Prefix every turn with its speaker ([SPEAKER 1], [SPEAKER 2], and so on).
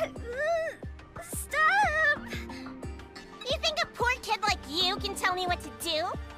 [SPEAKER 1] Stop! You think a poor kid like you can tell me what to do?